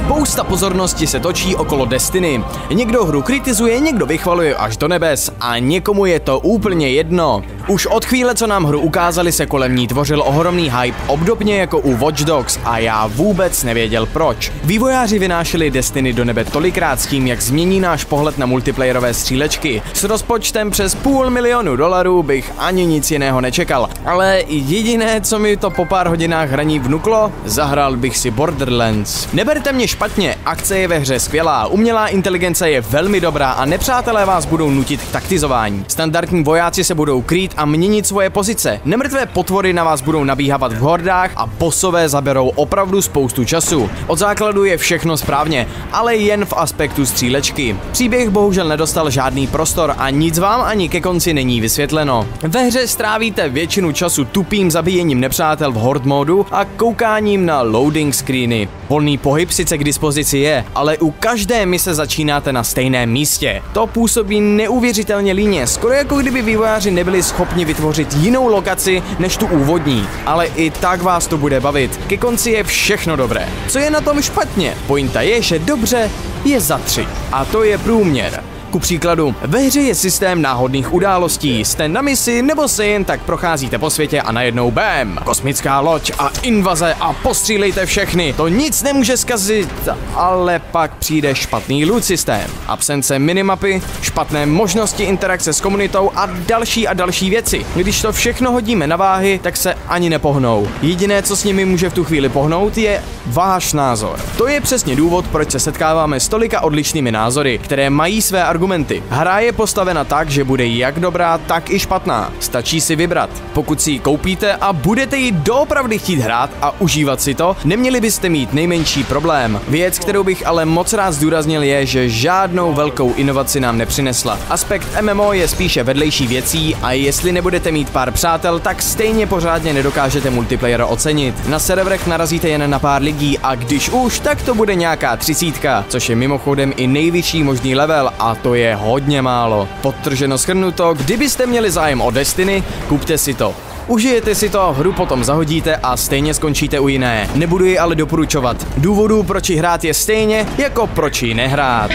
Spousta pozornosti se točí okolo Destiny. Někdo hru kritizuje, někdo vychvaluje až do nebes a někomu je to úplně jedno. Už od chvíle, co nám hru ukázali, se kolem ní tvořil ohromný hype, obdobně jako u Watch Dogs, a já vůbec nevěděl proč. Vývojáři vynášeli Destiny do nebe tolikrát s tím, jak změní náš pohled na multiplayerové střílečky. S rozpočtem přes $500 000 bych ani nic jiného nečekal, ale jediné, co mi to po pár hodinách hraní vnuklo, zahrál bych si Borderlands. Neberte mě špatně, akce je ve hře skvělá, umělá inteligence je velmi dobrá a nepřátelé vás budou nutit k taktizování. Standardní vojáci se budou krýt a měnit svoje pozice. Nemrtvé potvory na vás budou nabíhávat v hordách a bossové zaberou opravdu spoustu času. Od základu je všechno správně, ale jen v aspektu střílečky. Příběh bohužel nedostal žádný prostor a nic vám ani ke konci není vysvětleno. Ve hře strávíte většinu času tupým zabíjením nepřátel v horde modu a koukáním na loading screeny. Volný pohyb sice k dispozici je, ale u každé mise začínáte na stejném místě. To působí neuvěřitelně líně, skoro jako kdyby vývojáři nebyli schopni vytvořit jinou lokaci než tu úvodní. Ale i tak vás to bude bavit. Ke konci je všechno dobré. Co je na tom špatně? Pointa je, že dobře je za 3. A to je průměr. Ku příkladu, ve hře je systém náhodných událostí, jste na misi nebo se jen tak procházíte po světě a najednou bam, kosmická loď a invaze a postřílejte všechny, to nic nemůže zkazit, ale pak přijde špatný loot systém, absence minimapy, špatné možnosti interakce s komunitou a další věci. Když to všechno hodíme na váhy, tak se ani nepohnou. Jediné, co s nimi může v tu chvíli pohnout, je váš názor. To je přesně důvod, proč se setkáváme s tolika odlišnými názory, které mají své argumenty. Hra je postavena tak, že bude jak dobrá, tak i špatná. Stačí si vybrat. Pokud si ji koupíte a budete ji doopravdy chtít hrát a užívat si to, neměli byste mít nejmenší problém. Věc, kterou bych ale moc rád zdůraznil, je, že žádnou velkou inovaci nám nepřinesla. Aspekt MMO je spíše vedlejší věcí a jestli nebudete mít pár přátel, tak stejně pořádně nedokážete multiplayer ocenit. Na serverech narazíte jen na pár lidí a když už, tak to bude nějaká 30, což je mimochodem i nejvyšší možný level a to je hodně málo. Podtrženo shrnuto, kdybyste měli zájem o Destiny, kupte si to. Užijete si to, hru potom zahodíte a stejně skončíte u jiné. Nebudu ji ale doporučovat. Důvodů, proč ji hrát, je stejně, jako proč ji nehrát.